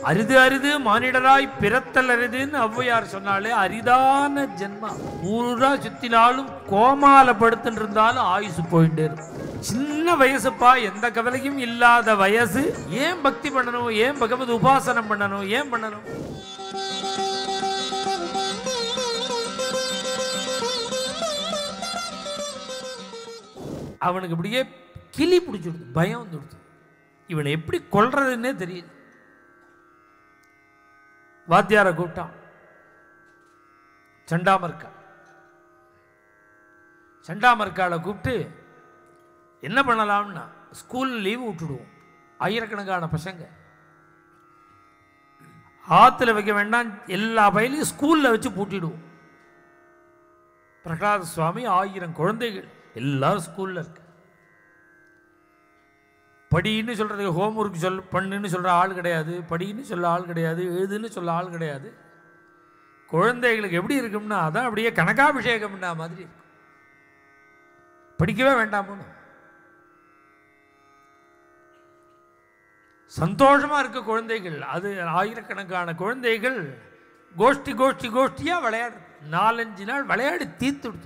அரிது அரிது மானிடராய் பிறத்தல் அரிதுன்னு ஔவையார் சொன்னாலே அரிதான ஜென்மா. ஊரா சுத்தினாலும் கோமால படுத்துட்டு இருந்தாலும் ஆயுசு போயிட்டே இருக்கும். சின்ன வயசுப்பா, எந்த கவலையும் இல்லாத வயசு. ஏன் பக்தி பண்ணணும், ஏன் பகவத் உபாசனம் பண்ணணும், ஏன் பண்ணணும்? அவனுக்கு இப்படியே கிளி பிடிச்சிடுது, பயம் வந்துடுது. இவனை எப்படி கொல்றதுன்னே தெரியல. வாத்தியாரை கூப்பிட்டான். சண்டாமர்காலை கூப்பிட்டு என்ன பண்ணலாம்னா, ஸ்கூல் லீவு விட்டுடுவோம், ஆயிரக்கணக்கான பசங்க ஆற்றுல வைக்க வேண்டாம், எல்லா பயிலையும் ஸ்கூலில் வச்சு பூட்டிடுவோம். பிரகலாத சுவாமி 1000 குழந்தைகள் எல்லாரும் ஸ்கூலில் இருக்கு. படின்னு சொல்கிறதுக்கு ஹோம் ஒர்க் பண்ணுன்னு சொல்கிற ஆள் கிடையாது, படின்னு சொல்ல ஆள் கிடையாது, எழுதுன்னு சொல்ல ஆள் கிடையாது. குழந்தைகளுக்கு எப்படி இருக்கும்னா அதான் அப்படியே கனகாபிஷேகம்னா மாதிரி இருக்கும். படிக்கவே வேண்டாமோன்னு சந்தோஷமாக இருக்க குழந்தைகள். அது ஆயிரக்கணக்கான குழந்தைகள் கோஷ்டியாக விளையாடு. 4-5 நாள் விளையாடி தீர்த்துடுது.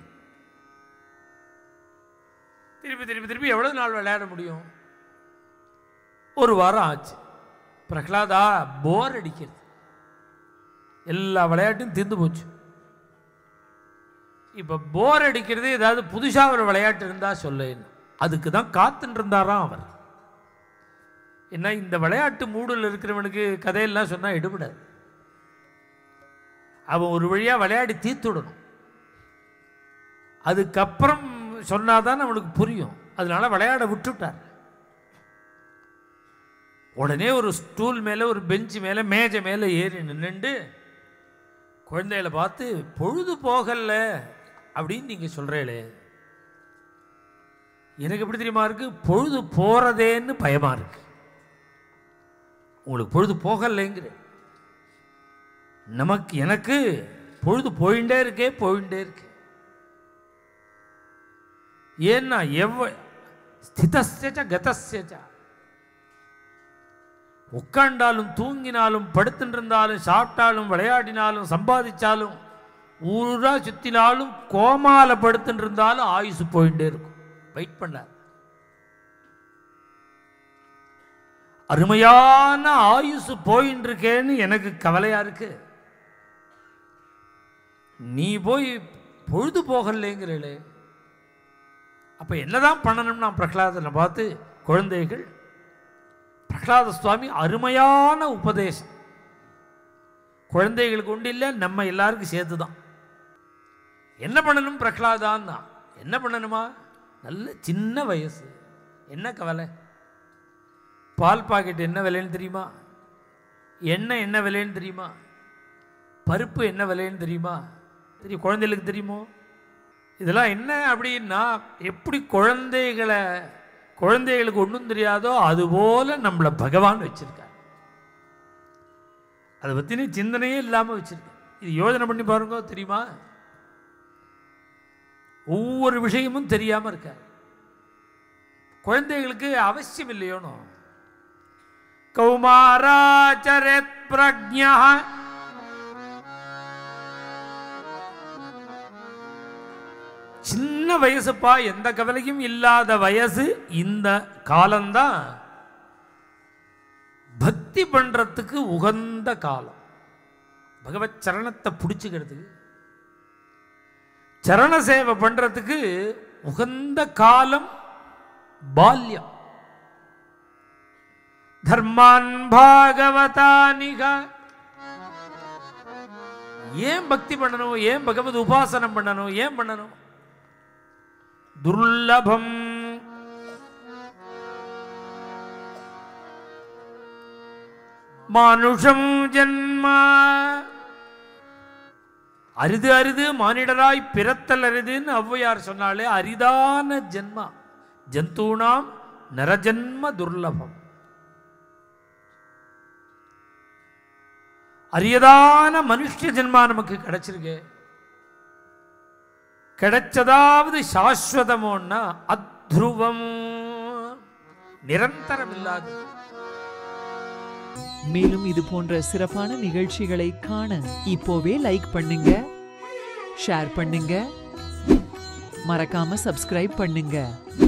திருப்பி எவ்வளோ நாள் விளையாட முடியும்? ஒரு வாரம் ஆச்சு. பிரகலாதா, போர் அடிக்கிறது, எல்லா விளையாட்டும் தீர்ந்து போச்சு. இப்போ போர் அடிக்கிறது, ஏதாவது புதுசாக ஒரு விளையாட்டு இருந்தால் சொல்ல. அதுக்கு தான் காத்துட்டு இருந்தாராம் அவர். என்ன, இந்த விளையாட்டு மூடில் இருக்கிறவனுக்கு கதையெல்லாம் சொன்னால் எடுபடாது. அவன் ஒரு வழியாக விளையாடி தீர்த்துடணும். அதுக்கப்புறம் சொன்னாதான் அவனுக்கு புரியும். அதனால விளையாட விட்டுட்டார். உடனே ஒரு ஸ்டூல் மேலே, ஒரு பெஞ்சு மேலே, மேஜை மேலே ஏறி நின்றுண்டு குழந்தைகளை பார்த்து, பொழுது போகல அப்படின்னு நீங்கள் சொல்கிறீங்களே, எனக்கு எப்படி தெரியுமா இருக்கு, பொழுது போகிறதேன்னு பயமாக இருக்கு. உங்களுக்கு பொழுது போகலைங்கிற, எனக்கு பொழுது போயிட்டே இருக்கு. ஏன்னா ஸ்திதஸ்ய கதஸ்ய, உட்காண்டாலும் தூங்கினாலும் படுத்துட்டு இருந்தாலும் சாப்பிட்டாலும் விளையாடினாலும் சம்பாதிச்சாலும் ஊரா சுத்தினாலும் கோமால படுத்துட்டு இருந்தாலும் ஆயுசு போயிட்டே இருக்கும். வெயிட் பண்ணார். அருமையான ஆயுசு போயின்னு இருக்கேன்னு எனக்கு கவலையா இருக்கு. நீ போய் பொழுது போகலைங்கிறே, அப்ப என்னதான் பண்ணணும்னா பிரகலாதனை பார்த்து குழந்தைகள், பிரகலாத சுவாமி அருமையான உபதேசம். குழந்தைகளுக்கு ஒன்று இல்லை, நம்ம எல்லாருக்கும் சேர்த்து தான். என்ன பண்ணணும் பிரகலாதான்னா, என்ன பண்ணணுமா, நல்ல சின்ன வயசு, என்ன கவலை, பால் பாக்கெட் என்ன விலைன்னு தெரியுமா, எண்ணெய் என்ன விலைன்னு தெரியுமா, பருப்பு என்ன விலைன்னு தெரியுமா, தெரியும், குழந்தைகளுக்கு தெரியுமோ? இதெல்லாம் என்ன அப்படின்னா, எப்படி குழந்தைகளுக்கு ஒன்றும் தெரியாதோ அதுபோல நம்மளை பகவான் வச்சிருக்கார். அதை பற்றின சிந்தனையே இல்லாமல் வச்சிருக்கார். இது யோசனை பண்ணி பாருங்க, தெரியுமா? ஒவ்வொரு விஷயமும் தெரியாமல் இருக்கார். குழந்தைகளுக்கு அவசியம் இல்லையோனோ. கௌமாராச்சரத் பிரக்ஞா, சின்ன வயசுப்பா, எந்த கவலையும் இல்லாத வயசு. இந்த காலம்தான் பக்தி பண்றதுக்கு உகந்த காலம். பகவத் சரணத்தை பிடிச்சுக்கிறதுக்கு, சரண சேவை பண்றதுக்கு உகந்த காலம் பால்யம். தர்மான் பாகவதானிக. ஏன் பக்தி பண்ணணும், ஏன் பகவத் உபாசனம் பண்ணணும், ஏன் பண்ணணும்? துர்லபம். மானுஷம் ஜன்மா, அரிது அரிது மானிடராய் பிறத்தல் அரிதுன்னு ஔவையார் சொன்னாலே அரிதான ஜென்மா. ஜந்தூனாம் நரஜன்ம துர்லபம். அரியதான மனுஷ ஜென்மா நமக்கு கிடைச்சிருக்கு. கிடைச்சதாவது சாஸ்வதமோன்னா அத்ருவம், நிரந்தரம் இல்லாது. மேலும் இது போன்ற சிறப்பான நிகழ்ச்சிகளை காண இப்போவே லைக் பண்ணுங்க, ஷேர் பண்ணுங்க, மறக்காம சப்ஸ்கிரைப் பண்ணுங்க.